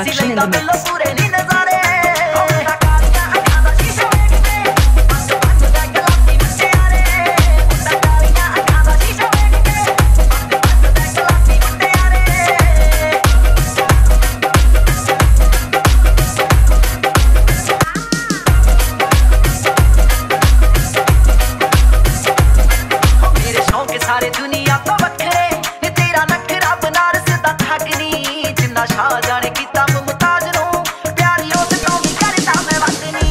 Production in the mix. सारे दुनिया तो वखरे तेरा नखरा बनारस दा ठगनी जिन्ना शाह जाने कीता मुमताज नो प्यारी उस तो भी करदा मैं वतनी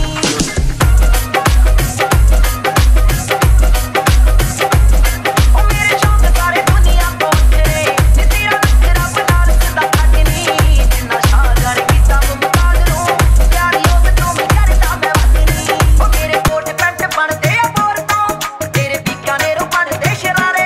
ओ मेरे शौक सारे दुनिया तो वखरे तेरा नखरा बनारस दा ठगनी जिन्ना शाह जाने कीता मुमताज नो प्यारी उस तो भी करदा मैं वतनी ओ मेरे कोट पैंट बनदे आ बोर तो तेरे बीकानेरों बनदे शरारे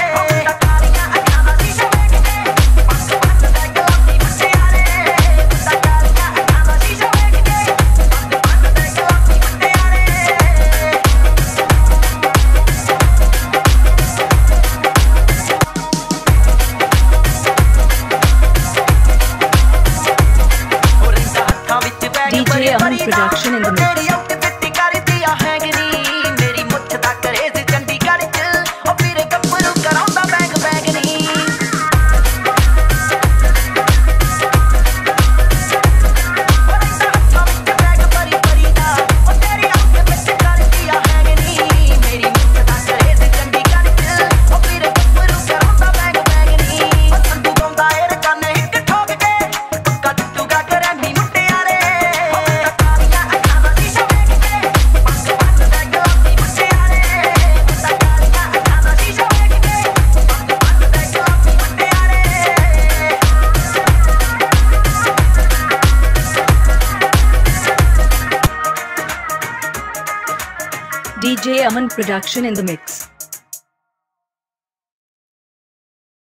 DJ Aman Production in the mix. DJ Aman Production in the mix.